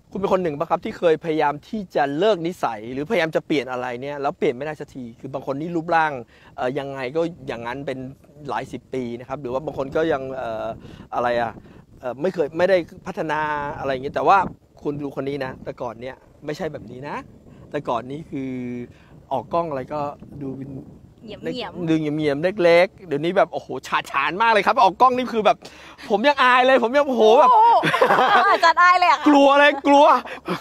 คุณเป็นคนหนึ่งป่ะครับที่เคยพยายามที่จะเลิกนิสัยหรือพยายามจะเปลี่ยนอะไรเนี่ยแล้วเปลี่ยนไม่ได้สักทีคือบางคนนี่รูปร่างยังไงก็อย่างนั้นเป็นหลาย10 ปีนะครับหรือว่าบางคนก็ยังอะไรไม่ได้พัฒนาอะไรอย่างเงี้ยแต่ว่าคุณดูคนนี้นะแต่ก่อนเนี่ยไม่ใช่แบบนี้นะแต่ก่อนนี้คือออกกล้องอะไรก็ดูเป็นเหยียมดึงเหยียมเล็กๆเดี๋ยวนี้แบบโอ้โหฉานมากเลยครับออกกล้องนี่คือแบบผมยังอายเลยผมยังโอ้โหแบบอาจารย์อายเลยกลัวเลยกลัว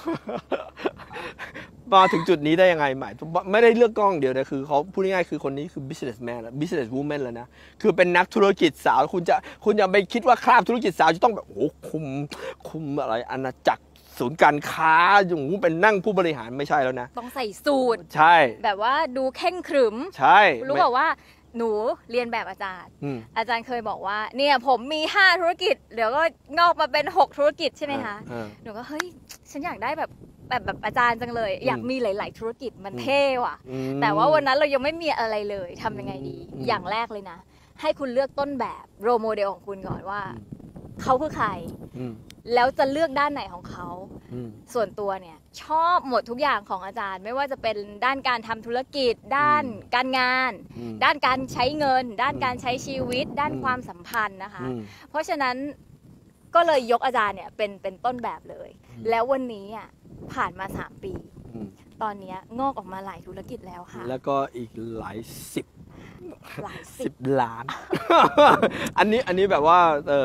มาถึงจุดนี้ได้ยังไงหมายไม่ได้เลือกกล้องเดียวแต่คือเขาพูดง่ายๆคือคนนี้คือ businessman business woman แล้วนะคือเป็นนักธุรกิจสาวคุณอย่าไปคิดว่าคราบธุรกิจสาวจะต้องแบบโอ้คุมอะไรอาณาจักรศูนย์การค้าอย่างงูเป็นนั่งผู้บริหารไม่ใช่แล้วนะต้องใส่สูทใช่แบบว่าดูเข่งขรึมใช่รู้บอกว่าหนูเรียนแบบอาจารย์เคยบอกว่าเนี่ยผมมี5ธุรกิจเดี๋ยวก็งอกมาเป็น6ธุรกิจใช่ไหมคะหนูก็เฮ้ยฉันอยากได้แบบอาจารย์จังเลยอยากมีหลายๆธุรกิจมันเท่ว่ะแต่ว่าวันนั้นเรายังไม่มีอะไรเลยทำยังไงดีอย่างแรกเลยนะให้คุณเลือกต้นแบบโรโมเดลของคุณก่อนว่าเขาคือใครแล้วจะเลือกด้านไหนของเขาส่วนตัวเนี่ยชอบหมดทุกอย่างของอาจารย์ไม่ว่าจะเป็นด้านการทำธุรกิจด้านการงานด้านการใช้เงินด้านการใช้ชีวิตด้านความสัมพันธ์นะคะเพราะฉะนั้นก็เลยยกอาจารย์เนี่ยเป็นต้นแบบเลยแล้ววันนี้อ่ะผ่านมา3 ปีตอนนี้งอกออกมาหลายธุรกิจแล้วค่ะแล้วก็อีกหลายสิบล้าน อันนี้แบบว่า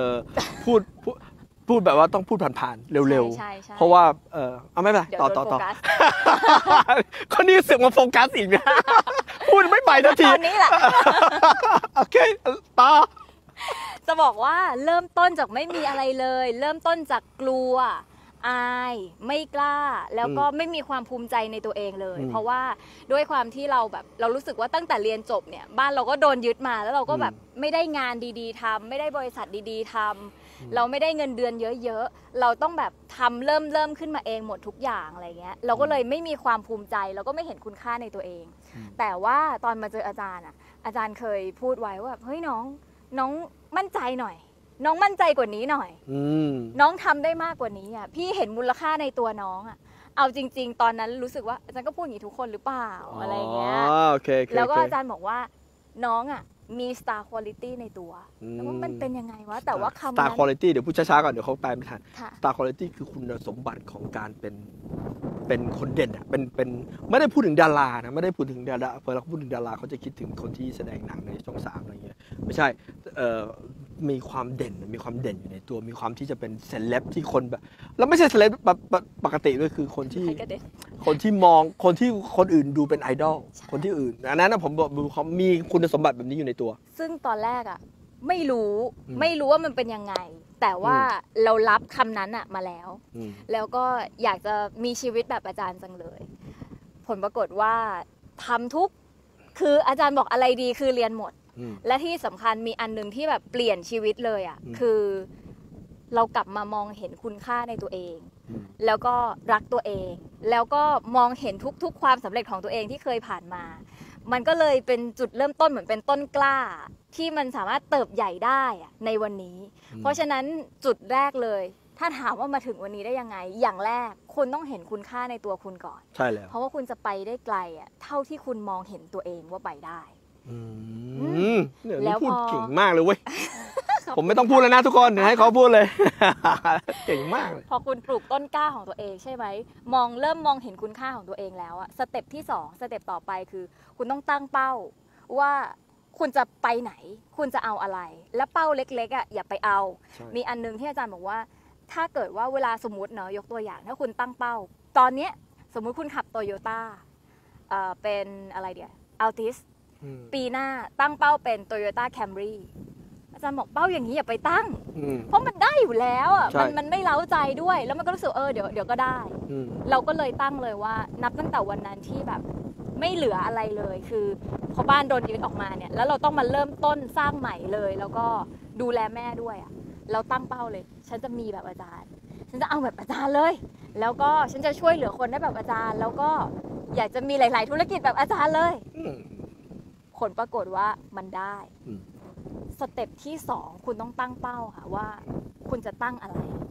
พูดแบบว่าต้องพูดผ่านๆเร็วๆเพราะว่าเอาไม่เป็นไรต่อคนนี้เสือกมาโฟกัสอีกนะพูดไม่ไปทันทีตอนนี้แหละโอเคต่อจะบอกว่าเริ่มต้นจากไม่มีอะไรเลยเริ่มต้นจากกลัวอายไม่กล้าแล้วก็ไม่มีความภูมิใจในตัวเองเลยเพราะว่าด้วยความที่เรารู้สึกว่าตั้งแต่เรียนจบเนี่ยบ้านเราก็โดนยึดมาแล้วเราก็แบบไม่ได้งานดีๆทำไม่ได้บริษัทดีๆทำเราไม่ได้เงินเดือนเยอะๆเราต้องแบบทำเริ่มขึ้นมาเองหมดทุกอย่างอะไรเงี้ยเราก็เลยไม่มีความภูมิใจแล้วก็ไม่เห็นคุณค่าในตัวเองแต่ว่าตอนมาเจออาจารย์อาจารย์เคยพูดไว้ว่าเฮ้ยน้องมั่นใจหน่อยน้องมั่นใจกว่านี้หน่อยน้องทำได้มากกว่านี้อ่ะพี่เห็นมูลค่าในตัวน้องอ่ะเอาจริงๆตอนนั้นรู้สึกว่าอาจารย์ก็พูดอย่างนี้ทุกคนหรือเปล่าอะไรเงี้ยแล้วก็อาจารย์บอกว่าน้องอ่ะมี star quality ในตัวแล้วว่ามันเป็นยังไงวะแต่ว่าคำนั้น star quality เดี๋ยวพูดช้าๆก่อนเดี๋ยวเขาแปลไม่ทัน star quality คือคุณสมบัติของการเป็นคนเด่นอ่ะเป็นไม่ได้พูดถึงดารานะไม่ได้พูดถึงดาราพอเราพูดถึงดาราเขาจะคิดถึงคนที่แสดงหนังในช่อง3อะไรเงี้ยไม่ใช่มีความเด่นอยู่ในตัวมีความที่จะเป็นเซเลบที่คนแบบแล้วไม่ใช่เซเลบปกติด้วยคือคนที่มองคนที่คนอื่นดูเป็นไอดอลคนที่อื่นอันนั้นผมบอกเขามีคุณสมบัติแบบนี้อยู่ในตัวซึ่งตอนแรกอ่ะไม่รู้ว่ามันเป็นยังไงแต่ว่าเรารับคำนั้นมาแล้วก็อยากจะมีชีวิตแบบอาจารย์จังเลยผลปรากฏว่าทำทุกคืออาจารย์บอกอะไรดีคือเรียนหมดและที่สำคัญมีอันนึงที่แบบเปลี่ยนชีวิตเลยคือเรากลับมามองเห็นคุณค่าในตัวเองแล้วก็รักตัวเองแล้วก็มองเห็นทุกๆความสำเร็จของตัวเองที่เคยผ่านมามันก็เลยเป็นจุดเริ่มต้นเหมือนเป็นต้นกล้าที่มันสามารถเติบใหญ่ได้ในวันนี้เพราะฉะนั้นจุดแรกเลยถ้าถามว่ามาถึงวันนี้ได้ยังไงอย่างแรกคุณต้องเห็นคุณค่าในตัวคุณก่อนใช่แล้วเพราะว่าคุณจะไปได้ไกลเท่าที่คุณมองเห็นตัวเองว่าไปได้แล้วพูดเก่งมากเลยเว้ย ผมไม่ต้องพูดแล้วนะทุกคนเดี๋ยวให้เขาพูดเลย เก่งมากเลยพอคุณปลูกต้นกล้าของตัวเองใช่ไหมเริ่มมองเห็นคุณค่าของตัวเองแล้วสเต็ปที่2สเต็ปต่อไปคือคุณต้องตั้งเป้าว่าคุณจะไปไหนคุณจะเอาอะไรและเป้าเล็กๆอย่าไปเอามีอันนึงที่อาจารย์บอกว่าถ้าเกิดว่าเวลาสมมติเนาะยกตัวอย่างถ้าคุณตั้งเป้าตอนนี้สมมุติคุณขับโตโยต้าเป็นอะไรเดี๋ยวอัลติสปีหน้าตั้งเป้าเป็น Toyota Camry อาจารย์บอกเป้าอย่างนี้อย่าไปตั้งเพราะมันได้อยู่แล้วมันไม่เล้าใจด้วยแล้วมันก็รู้สึกเดี๋ยวก็ได้เราก็เลยตั้งเลยว่านับตั้งแต่วันนั้นที่แบบไม่เหลืออะไรเลยคือพอบ้านโดนยึดออกมาเนี่ยแล้วเราต้องมาเริ่มต้นสร้างใหม่เลยแล้วก็ดูแลแม่ด้วยเราตั้งเป้าเลยฉันจะมีแบบอาจารย์ฉันจะเอาแบบอาจารย์เลยแล้วก็ฉันจะช่วยเหลือคนได้แบบอาจารย์แล้วก็อยากจะมีหลายๆธุรกิจแบบอาจารย์เลยผลปรากฏว่ามันได้สเต็ปที่2คุณต้องตั้งเป้าค่ะว่าคุณจะตั้งอะไร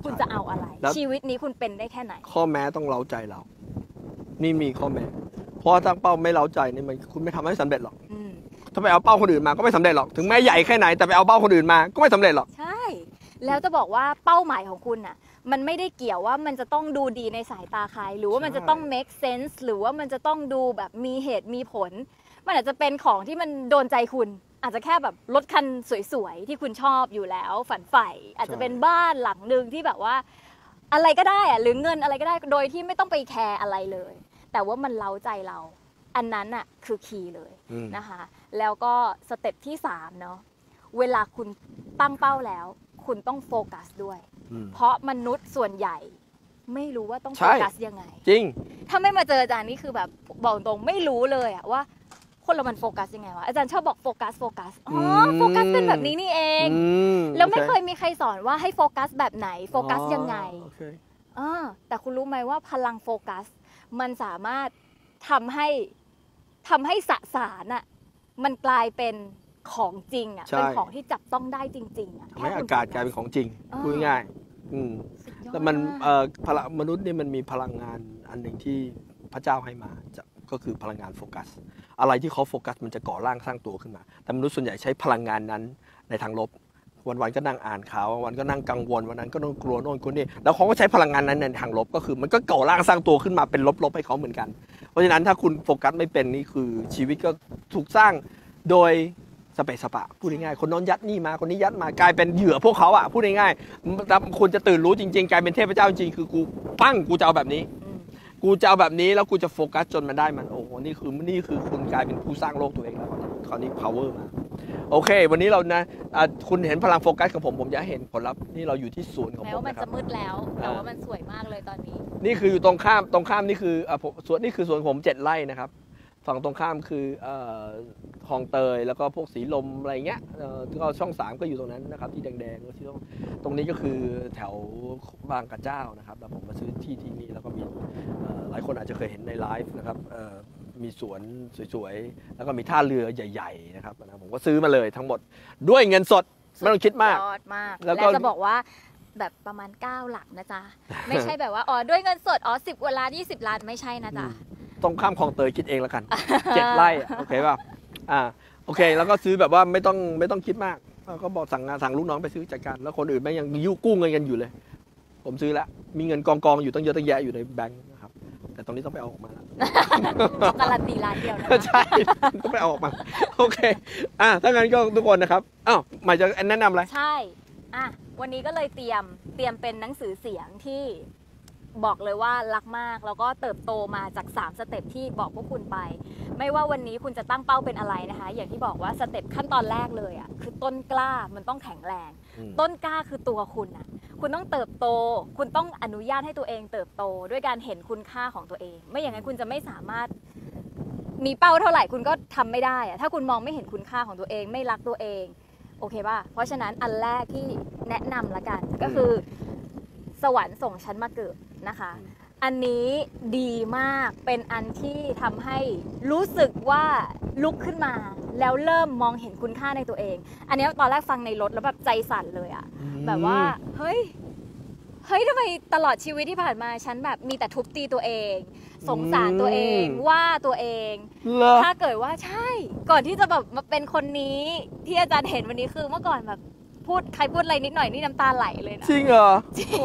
คุณจะเอาอะไรชีวิตนี้คุณเป็นได้แค่ไหนข้อแม้ต้องเร้าใจเรานี่มีข้อแม้เพราะตั้งเป้าไม่เร้าใจนี่มันคุณไม่ทำให้สำเร็จหรอกถ้าไปเอาเป้าคนอื่นมาก็ไม่สำเร็จหรอกถึงแม้ใหญ่แค่ไหนแต่ไปเอาเป้าคนอื่นมาก็ไม่สำเร็จหรอกใช่แล้วจะบอกว่าเป้าหมายของคุณน่ะมันไม่ได้เกี่ยวว่ามันจะต้องดูดีในสายตาใครหรือว่ามันจะต้อง make sense หรือว่ามันจะต้องดูแบบมีเหตุมีผลมันอาจจะเป็นของที่มันโดนใจคุณอาจจะแค่แบบรถคันสวยๆที่คุณชอบอยู่แล้วฝันใฝ่อาจจะเป็นบ้านหลังนึงที่แบบว่าอะไรก็ได้อะหรือเงินอะไรก็ได้โดยที่ไม่ต้องไปแคร์อะไรเลยแต่ว่ามันเร้าใจเราอันนั้นอะคือคีย์เลยนะคะแล้วก็สเต็ปที่3เนาะเวลาคุณตั้งเป้าแล้วคุณต้องโฟกัสด้วยเพราะมนุษย์ส่วนใหญ่ไม่รู้ว่าต้องโฟกัสยังไงจริงถ้าไม่มาเจออาจารย์นี่คือแบบบอกตรงไม่รู้เลยอะว่าคนเรามันโฟกัสยังไงวะอาจารย์ชอบบอกโฟกัสอ๋อโฟกัสเป็นแบบนี้นี่เองแล้วไม่เคยมีใครสอนว่าให้โฟกัสแบบไหนโฟกัสยังไงแต่คุณรู้ไหมว่าพลังโฟกัสมันสามารถทำให้สสารอะมันกลายเป็นของจริงอ่ะเป็นของที่จับต้องได้จริงๆอ่ะทำให้อากาศกลายเป็นของจริงพูดง่ายแต่มันพลังมนุษย์นี่มันมีพลังงานอันหนึ่งที่พระเจ้าให้มาก็คือพลังงานโฟกัสอะไรที่เขาโฟกัสมันจะก่อร่างสร้างตัวขึ้นมาแต่มนุษย์ส่วนใหญ่ใช้พลังงานนั้นในทางลบวันๆก็นั่งอ่านข่าววันก็นั่งกังวลวันนั้นก็ต้องกลัวโน่นกลัวนี่แล้วเขาก็ใช้พลังงานนั้นในทางลบก็คือมันก็ก่อร่างสร้างตัวขึ้นมาเป็นลบๆให้เขาเหมือนกันเพราะฉะนั้นถ้าคุณโฟกัสไม่เป็นนี่คือชีวิตก็ถูกสร้างโดยสเปะสปะพูดง่ายๆคนน้นยัดนี่มาคนนี้ยัดมากลายเป็นเหยื่อพวกเขาอ่ะพูดง่ายๆคุณจะตื่นรู้จริงๆกลายเป็นเทพเจ้าจริงๆคือกูปั้งกูจะเอาแบบนี้แล้วกูจะโฟกัสจนมันได้มันโอ้โหนี่คือคุณกลายเป็นผู้สร้างโลกตัวเองแล้วคราวนี้ power มาโอเควันนี้เรานะคุณเห็นพลังโฟกัสของผมจะเห็นผลลัพธ์นี่เราอยู่ที่ศูนย์ของผมนะครับแม้ว่ามันจะมืดแล้วแต่ว่ามันสวยมากเลยตอนนี้นี่คืออยู่ตรงข้ามนี่คือสวนนี่คือสวนผม7 ไร่นะครับฝั่งตรงข้ามคือคลองเตยแล้วก็พวกสีลมอะไรเงี้ยก็ช่อง3ก็อยู่ตรงนั้นนะครับที่แดงๆก็ที่ตรงนี้ก็คือแถวบางกระเจ้านะครับแล้วผมมาซื้อที่นี่แล้วก็มีหลายคนอาจจะเคยเห็นในไลฟ์นะครับมีสวนสวยๆแล้วก็มีท่าเรือใหญ่ๆนะครับผมก็ซื้อมาเลยทั้งหมดด้วยเงินสดไม่ต้องคิดมากยอดมากแล้วจะบอกว่าแบบประมาณ9 หลักนะจ๊ะไม่ใช่แบบว่าด้วยเงินสด10 กว่าล้าน20 ล้านไม่ใช่นะจ๊ะตรงข้ามคลองเตยคิดเองแล้วกัน7 ไร่โอเคป่ะโอเคแล้วก็ซื้อแบบว่าไม่ต้องคิดมากก็บอกสั่งลูกน้องไปซื้อจัดการแล้วคนอื่นแม่งยังกู้เงินกันอยู่เลยผมซื้อแล้วมีเงินกองอยู่ตั้งเยอะตั้งแยะอยู่ในแบงค์นะครับแต่ตรงนี้ต้องไปเอาออกมาแล้วการันตีร้านเดียวนะใช่ต้องไปเอาออกมาโอเคถ้างั้นก็ทุกคนนะครับหมายจะแนะนำอะไรใช่วันนี้ก็เลยเตรียมเป็นหนังสือเสียงที่บอกเลยว่ารักมากแล้วก็เติบโตมาจาก3 สเต็ปที่บอกพวกคุณไปไม่ว่าวันนี้คุณจะตั้งเป้าเป็นอะไรนะคะอย่างที่บอกว่าสเต็ปขั้นตอนแรกเลยคือต้นกล้ามันต้องแข็งแรงต้นกล้าคือตัวคุณคุณต้องเติบโตคุณต้องอนุญาตให้ตัวเองเติบโตด้วยการเห็นคุณค่าของตัวเองไม่อย่างนั้นคุณจะไม่สามารถมีเป้าเท่าไหร่คุณก็ทำไม่ได้ถ้าคุณมองไม่เห็นคุณค่าของตัวเองไม่รักตัวเองโอเคป่ะเพราะฉะนั้นอันแรกที่แนะนำละกันก็คือสวรรค์ส่งฉันมาเกิดนะคะอันนี้ดีมากเป็นอันที่ทำให้รู้สึกว่าลุกขึ้นมาแล้วเริ่มมองเห็นคุณค่าในตัวเองอันนี้ตอนแรกฟังในรถแล้วแบบใจสั่นเลยแบบว่าเฮ้ยทำไมตลอดชีวิตที่ผ่านมาฉันแบบมีแต่ทุบตีตัวเองสงสารตัวเองว่าตัวเองถ้าเกิดว่าใช่ก่อนที่จะแบบมาเป็นคนนี้ที่อาจารย์เห็นวันนี้คือเมื่อก่อนแบบใครพูดอะไรนิดหน่อยนี่น้ำตาไหลเลยนะจริงเหรอจริง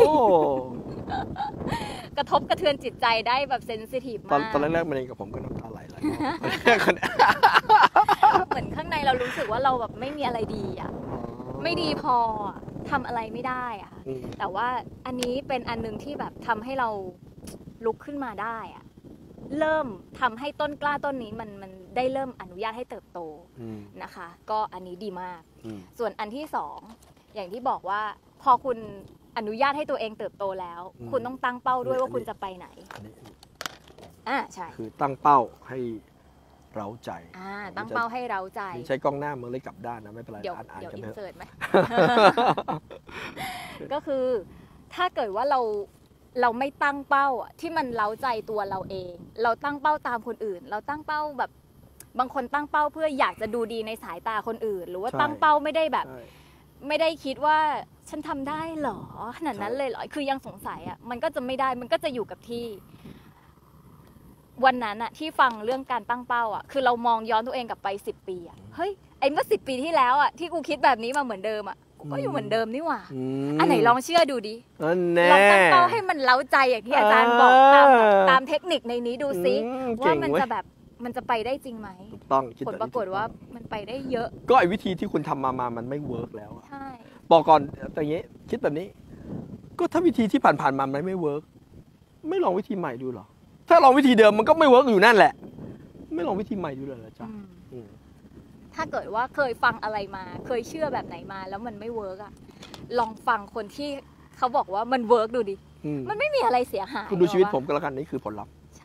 กระทบกระเทือนจิตใจได้แบบเซนซิทีฟมากตอนแรกๆมันเองกับผมก็น้ำตาไหลเลยเหมือนข้างในเรารู้สึกว่าเราแบบไม่มีอะไรดีไม่ดีพอทำอะไรไม่ได้แต่ว่าอันนี้เป็นอันนึงที่แบบทำให้เราลุกขึ้นมาได้เริ่มทำให้ต้นกล้าต้นนี้มันได้เริ่มอนุญาตให้เติบโตนะคะก็อันนี้ดีมากส่วนอันที่2อย่างที่บอกว่าพอคุณอนุญาตให้ตัวเองเติบโตแล้วคุณต้องตั้งเป้าด้วยว่าคุณจะไปไหนใช่คือตั้งเป้าให้เร้าใจตั้งเป้าให้เร้าใจใช้กล้องหน้ามือเลยกลับด้านนะไม่เป็นไรเดี๋ยวอินเสิร์ตไหมก็คือถ้าเกิดว่าเราไม่ตั้งเป้าที่มันเร้าใจตัวเราเองเราตั้งเป้าตามคนอื่นเราตั้งเป้าแบบบางคนตั้งเป้าเพื่ออยากจะดูดีในสายตาคนอื่นหรือว่าตั้งเป้าไม่ได้แบบไม่ได้คิดว่าฉันทำได้เหรอขนาดนั้นเลยเหรอคือยังสงสัยอ่ะมันก็จะไม่ได้มันก็จะอยู่กับที่วันนั้นอะที่ฟังเรื่องการตั้งเป้าอะคือเรามองย้อนตัวเองกลับไป10 ปีอะเฮ้ยไอ้เมื่อ10 ปีที่แล้วอะที่กูคิดแบบนี้มาเหมือนเดิมอะกูก็อยู่เหมือนเดิมนี่หว่าอันไหนลองเชื่อดูดิลองตั้งเป้าให้มันเล้าใจอย่างที่อาจารย์บอกตามเทคนิคในนี้ดูซิว่ามันจะแบบมันจะไปได้จริงไหมถูกต้องผลปรากฏว่ามันไปได้เยอะก็ไอ้วิธีที่คุณทำมามันไม่เวิร์กแล้วใช่บอกก่อนอย่างนี้คิดแบบนี้ก็ถ้าวิธีที่ผ่านๆมามันไม่เวิร์กไม่ลองวิธีใหม่ดูหรอถ้าลองวิธีเดิมมันก็ไม่เวิร์กอยู่นั่นแหละไม่ลองวิธีใหม่ดูเลยเหรอจ๊ะถ้าเกิดว่าเคยฟังอะไรมาเคยเชื่อแบบไหนมาแล้วมันไม่เวิร์กอะลองฟังคนที่เขาบอกว่ามันเวิร์กดูดิมันไม่มีอะไรเสียหายคุณดูชีวิตผมก็แล้วกันนี่คือผลลัพธ์ใช่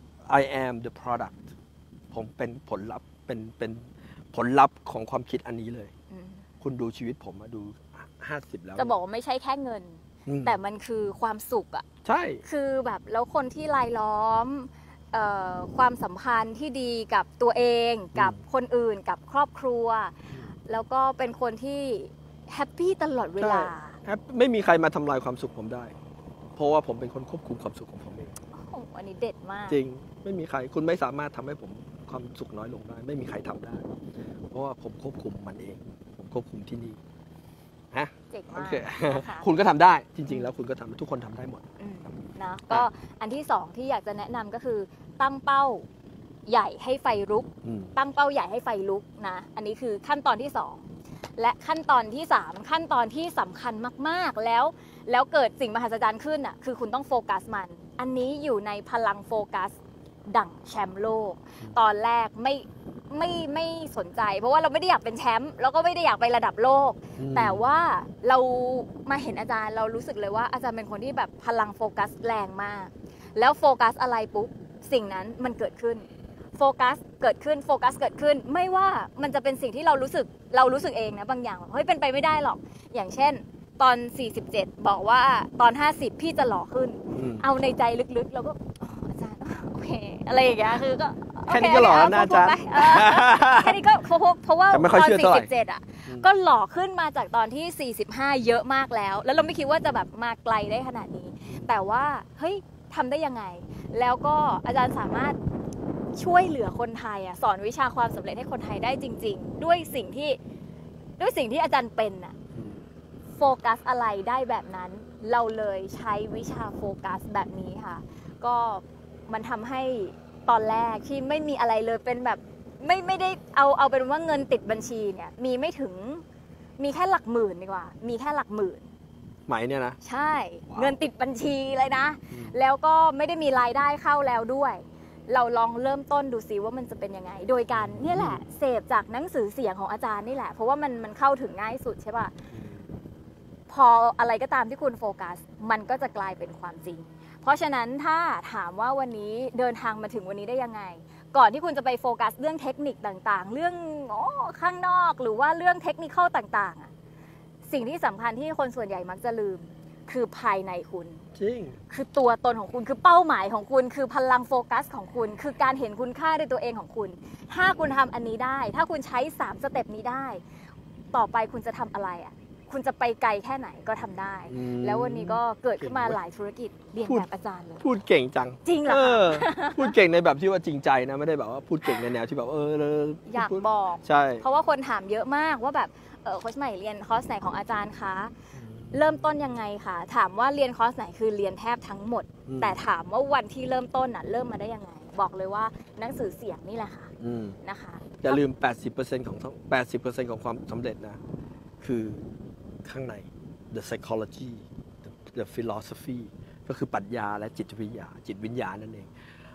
I am the product ผมเป็นผลลัพธ์เป็นผลลัพธ์ของความคิดอันนี้เลยคุณดูชีวิตผมมาดู50แล้วจะบอกว่าไม่ใช่แค่เงินแต่มันคือความสุขอ่ะใช่คือแบบแล้วคนที่รายล้อมความสัมพันธ์ที่ดีกับตัวเองกับคนอื่นกับครอบครัวแล้วก็เป็นคนที่แฮปปี้ตลอดเวลาไม่มีใครมาทำลายความสุขผมได้เพราะว่าผมเป็นคนควบคุมความสุขของผมเองโอ้อันนี้เด็ดมากจริงไม่มีใครคุณไม่สามารถทำให้ผมความสุขน้อยลงได้ไม่มีใครทำได้เพราะว่าผมควบคุมมันเองผมควบคุมที่นี่ฮะเจ๋งมากคุณก็ทำได้จริงๆแล้วคุณก็ทำทุกคนทำได้หมดนะก็อันที่สองที่อยากจะแนะนำก็คือตั้งเป้าใหญ่ให้ไฟลุกตั้งเป้าใหญ่ให้ไฟลุกนะอันนี้คือขั้นตอนที่2และขั้นตอนที่3ขั้นตอนที่สำคัญมากๆแล้วเกิดสิ่งมหัศจรรย์ขึ้นอ่ะคือคุณต้องโฟกัสมันอันนี้อยู่ในพลังโฟกัสดั่งแชมป์โลกตอนแรกไม่สนใจเพราะว่าเราไม่ได้อยากเป็นแชมป์แล้วก็ไม่ได้อยากไประดับโลกแต่ว่าเรามาเห็นอาจารย์เรารู้สึกเลยว่าอาจารย์เป็นคนที่แบบพลังโฟกัสแรงมากแล้วโฟกัสอะไรปุ๊บสิ่งนั้นมันเกิดขึ้นโฟกัสเกิดขึ้นไม่ว่ามันจะเป็นสิ่งที่เรารู้สึกเองนะบางอย่างเฮ้ยเป็นไปไม่ได้หรอกอย่างเช่นตอน47บอกว่าตอน50พี่จะหล่อขึ้นเอาในใจลึกๆเราก็อาจารย์โอเคอะไรอย่างเงี้ยคือก็แค่นี้ก็หล่อแล้วนะจ๊ะแค่นี้ก็เพราะว่าตอน47อ่ะก็หล่อขึ้นมาจากตอนที่45เยอะมากแล้วเราไม่คิดว่าจะแบบมาไกลได้ขนาดนี้แต่ว่าเฮ้ยทำได้ยังไงแล้วก็อาจารย์สามารถช่วยเหลือคนไทยอ่ะสอนวิชาความสำเร็จให้คนไทยได้จริงๆด้วยสิ่งที่อาจารย์เป็นอ่ะโฟกัสอะไรได้แบบนั้นเราเลยใช้วิชาโฟกัสแบบนี้ค่ะก็มันทำให้ตอนแรกที่ไม่มีอะไรเลยเป็นแบบไม่ได้เอาเป็นว่าเงินติดบัญชีเนี่ยมีแค่หลักหมื่นดีกว่ามีแค่หลักหมื่นไหมเนี่ยนะใช่เงินติดบัญชีเลยนะแล้วก็ไม่ได้มีรายได้เข้าแล้วด้วยเราลองเริ่มต้นดูซิว่ามันจะเป็นยังไงโดยการนี่แหละเสพจากหนังสือเสียงของอาจารย์นี่แหละเพราะว่ามันเข้าถึงง่ายสุดใช่ป่ะพออะไรก็ตามที่คุณโฟกัสมันก็จะกลายเป็นความจริงเพราะฉะนั้นถ้าถามว่าวันนี้เดินทางมาถึงวันนี้ได้ยังไงก่อนที่คุณจะไปโฟกัสเรื่องเทคนิคต่างๆเรื่องข้างนอกหรือว่าเรื่องเทคนิคต่างๆสิ่งที่สำคัญที่คนส่วนใหญ่มักจะลืมคือภายในคุณจริงคือตัวตนของคุณคือเป้าหมายของคุณคือพลังโฟกัสของคุณคือการเห็นคุณค่าในตัวเองของคุณถ้าคุณทำอันนี้ได้ถ้าคุณใช้3สเต็ปนี้ได้ต่อไปคุณจะทำอะไรอ่ะคุณจะไปไกลแค่ไหนก็ทำได้แล้ววันนี้ก็เกิดขึ้นมาหลายธุรกิจเรียนแบบอาจารย์เลยพูดเก่งจังจริงเหรอพูดเก่งในแบบที่ว่าจริงใจนะไม่ได้แบบว่าพูดเก่งในแนวที่แบบอยากบอกใช่เพราะว่าคนถามเยอะมากว่าแบบโค้ชใหม่เรียนคอร์สไหนของอาจารย์คะเริ่มต้นยังไงคะถามว่าเรียนคอร์สไหนคือเรียนแทบทั้งหมดแต่ถามว่าวันที่เริ่มต้นน่ะเริ่มมาได้ยังไงบอกเลยว่าหนังสือเสียงนี่แหละค่ะนะคะอย่าลืม 80% ของความสำเร็จนะคือข้างใน the psychology the philosophy ก็คือปรัชญาและจิตวิญญาณนั่นเอง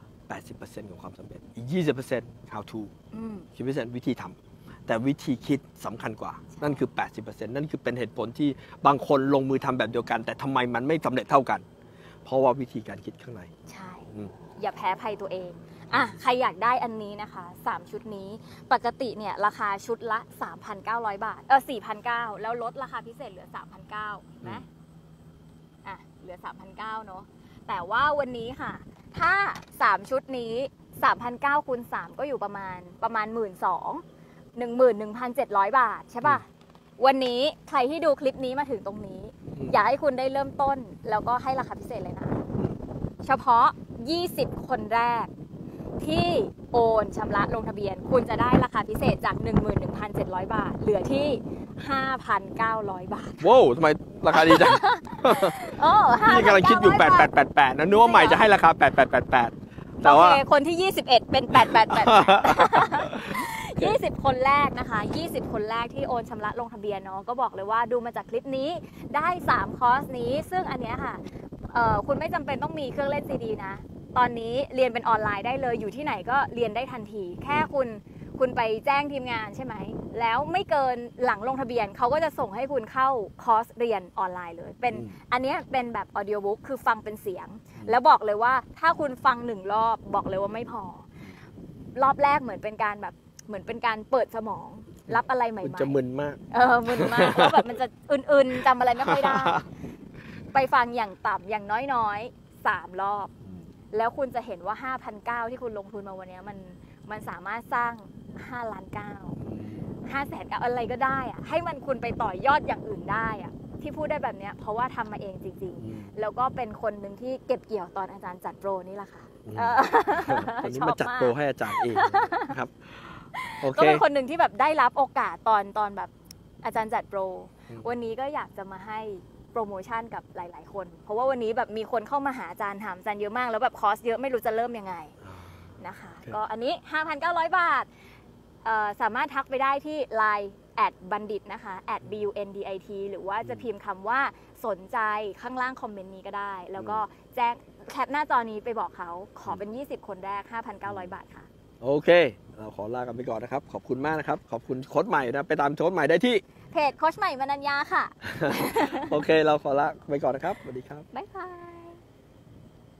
80% ของความสำเร็จอีก 20% how to 20% วิธีทำแต่วิธีคิดสำคัญกว่านั่นคือ 80% นั่นคือเป็นเหตุผลที่บางคนลงมือทำแบบเดียวกันแต่ทำไมมันไม่สำเร็จเท่ากันเพราะว่าวิธีการคิดข้างในใช่อย่าแพ้ภัยตัวเองใครอยากได้อันนี้นะคะ3ชุดนี้ปกติเนี่ยราคาชุดละ 3,900 บาท4,900 แล้วลดราคาพิเศษเหลือ 3,900 นะเหลือ 3,900 เนาะแต่ว่าวันนี้ค่ะถ้า3ชุดนี้ 3,900 คูณ 3ก็อยู่ประมาณ 12,000 11,700 บาทใช่ป่ะวันนี้ใครที่ดูคลิปนี้มาถึงตรงนี้ อยากให้คุณได้เริ่มต้นแล้วก็ให้ราคาพิเศษเลยนะเฉพาะ20คนแรกที่โอนชำระลงทะเบียนคุณจะได้ราคาพิเศษจาก 11,700 บาทเหลือที่ 5,900 บาทว้าวทำไมราคาดีจังโอ้นี่กำลังคิดอยู่8888นะนึกว่าใหม่จะให้ราคา8888แต่ว่าคนที่21เป็น8888 20คนแรกนะคะ20คนแรกที่โอนชำระลงทะเบียนเนาะก็บอกเลยว่าดูมาจากคลิปนี้ได้3คอร์สนี้ซึ่งอันเนี้ยค่ะคุณไม่จำเป็นต้องมีเครื่องเล่นซีดีนะตอนนี้เรียนเป็นออนไลน์ได้เลยอยู่ที่ไหนก็เรียนได้ทันทีแค่คุณไปแจ้งทีมงานใช่ไหมแล้วไม่เกินหลังลงทะเบียนเขาก็จะส่งให้คุณเข้าคอร์สเรียนออนไลน์เลยเป็นอันนี้เป็นแบบออดิโอบุ๊กคือฟังเป็นเสียงแล้วบอกเลยว่าถ้าคุณฟัง1รอบบอกเลยว่าไม่พอรอบแรกเหมือนเป็นการเปิดสมองรับอะไรใหม่ๆจะมึนมากมึนมากแล้วแบบมันจะอื่นๆจำอะไรไม่ค่อยได้ไปฟังอย่างต่ำอย่างน้อยๆ3รอบแล้วคุณจะเห็นว่า 5,900 ที่คุณลงทุนมาวันนี้มันสามารถสร้าง5,900,000 5,900,000อะไรก็ได้อะให้มันคุณไปต่อยอดอย่างอื่นได้อะที่พูดได้แบบนี้เพราะว่าทำมาเองจริงๆแล้วก็เป็นคนหนึ่งที่เก็บเกี่ยวตอนอาจารย์จัดโปรนี่แหละค่ะตอนนี้มาจัดโปรให้อาจารย์เองครับก็เป็นคนหนึ่งที่แบบได้รับโอกาสตอนแบบอาจารย์จัดโปรวันนี้ก็อยากจะมาให้โปรโมชั่นกับหลายๆคนเพราะว่าวันนี้แบบมีคนเข้ามาหาอาจารย์ถามอาจารย์เยอะมากแล้วแบบคอร์สเยอะไม่รู้จะเริ่มยังไงนะคะก็อันนี้ 5,900 บาทสามารถทักไปได้ที่ Line บัณฑิตนะคะ @BUNDIT หรือว่าจะพิมพ์คำว่าสนใจข้างล่างคอมเมนต์นี้ก็ได้แล้วก็แจ้งแคปหน้าจอนี้ไปบอกเขาขอเป็น20คนแรก 5,900 บาทค่ะโอเคเราขอลากันไปก่อนนะครับขอบคุณมากนะครับขอบคุณโค้ชใหม่นะไปตามโค้ชใหม่ได้ที่เพจโค้ชใหม่มนัญญาค่ะโอเคเราขอลาไปก่อนนะครับสวัสดีครับบ๊ายบาย